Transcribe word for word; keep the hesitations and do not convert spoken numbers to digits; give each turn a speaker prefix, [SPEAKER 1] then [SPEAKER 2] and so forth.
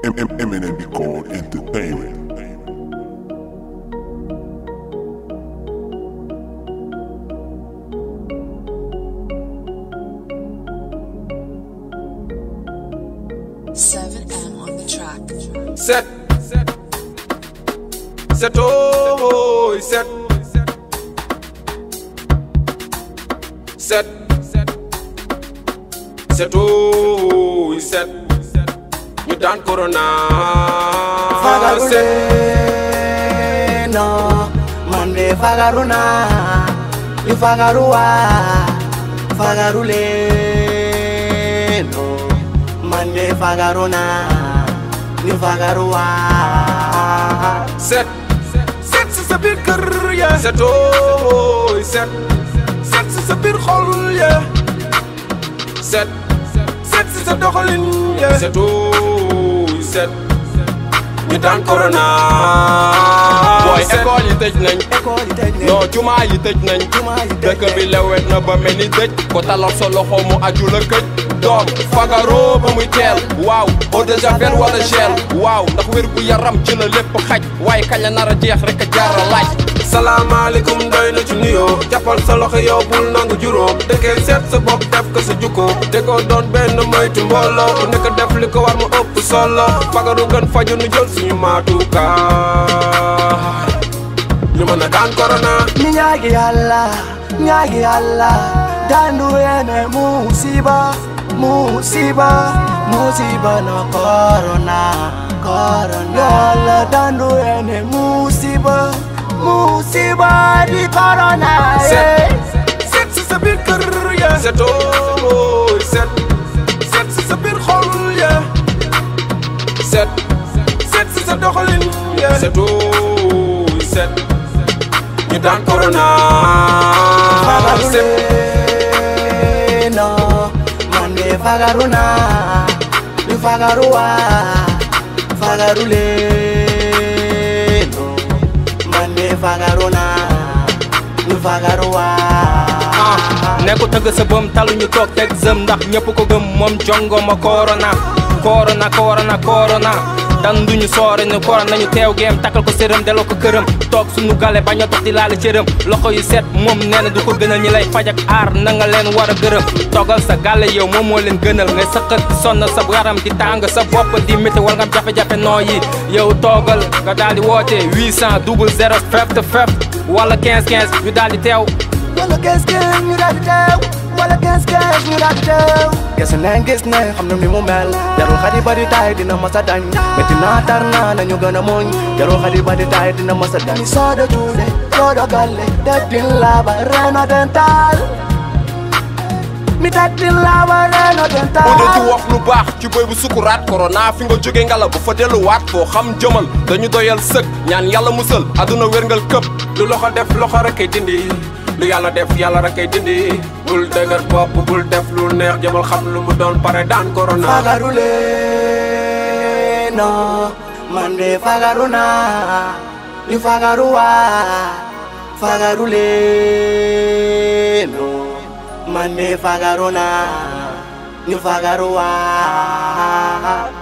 [SPEAKER 1] Eminently called entertainment.
[SPEAKER 2] seven M on the track.
[SPEAKER 3] Set, set, oh, set, set, set, oh, set. You done corona.
[SPEAKER 4] Fagarule, no, Monday Fagaruna, you Fagarua, Fagarule, no, Monday Fagaruna, you Fagarua.
[SPEAKER 3] Set, set, c'est a bit career. Set, oh, set, set, c'est a bit hole, yeah. Set, set, c'est a doxalin, yeah. Set, oh, set. You done corona. Boy, école yi tëj nañ.
[SPEAKER 4] École yi tëj nañ.
[SPEAKER 3] Non, jumaa yi tëj nañ.
[SPEAKER 4] Jumaa yi tëj nañ.
[SPEAKER 3] Dëkk bi lewet na ba mel ni dëj. Ko talal sa loxo mu aju la këj. Doom fagaroo ba muy teel. Waaw eau de javel wala gel. Waaw ndax wér gu yaram ci la lépp xaj. Waaye kañ la nar a jeex rek a jaar a laaj. Salaamaaleykum doy na ci nuyoo. Jàppal sa loxo yow bul nangu juróom. Dëkkee seet sa bopp def ko sa jukko. Dëkkoo doon benn moytu mbooloo. Ku nekk def li ko war mu ëpp solo. Fagaru gën faju nu jël suñu maatukaay. Ñu mën a daan corona.
[SPEAKER 4] Mi ñaagi Yàlla, ñaagi Yàlla, dandu ene musiba, musiba, musiba na corona, corona. Yàlla dandu ene musiba, musiba di corona.
[SPEAKER 3] Set, set si sa biir kër ya. Set oh, set, set si sa biir xol ya. Set, set si sa doxalin ya. Set oh, set. You done corona.
[SPEAKER 4] Fagarule, no, Monday Fagaruna, you Fagarua, Fagarule, no, Monday Fagaruna, you Fagarua.
[SPEAKER 5] ne ko tëgg sa bëm talu ñu toog teg zëm ndax ñëpp ko gëm moom jongo ma corona corona corona corona dan duñu soore ne corona nañu teew geem takkal ko sërëm delloo ko këram toog suñu gale bañ a dox di laal cëram loxo yu set moom nee na du ko gënal ñi lay faj ak aar na nga leen war a gërëm toogal sa gàlle yow moom moo leen gënal ngay sëqat di sonn sa yaram di tàng sa bopp di métti war nga am jafe-jafe noo yi yow toogal nga daal di woote huit cent double zéro fep te fep wala quinze quinze ñu daal di teew
[SPEAKER 4] Wala gis gis ñu daal di teew, wala gis gis ñu daal di teew. Gis nañ gis nañ xam na ni mu mel, jarul xadi bari taay dina masa dañ. Metti naa tar naa nañu gën a muñ, jarul xadi bari taay dina masa dañ. Soodo juude, soodo galle, teddin laba reno dental. Mi teddin laba reno dental.
[SPEAKER 3] bu dee ci wax lu baax ci boy bu sukuraat corona fi nga jóge ngala bu fa delluwaat foo xam jëmal dañu doyal sëg ñaan yàlla musal aduna wérngal këpp lu loxo def loxo rek ay dindi lu yàlla def yàlla rek ay dindi bul dëgër bopp bul def lu neex jëmal xam lu mu doon pare daan corona.
[SPEAKER 4] Fagarule, no, Monday Fagaruna, you Fagarua, Fagarule, no, Monday Fagaruna, you Fagarua.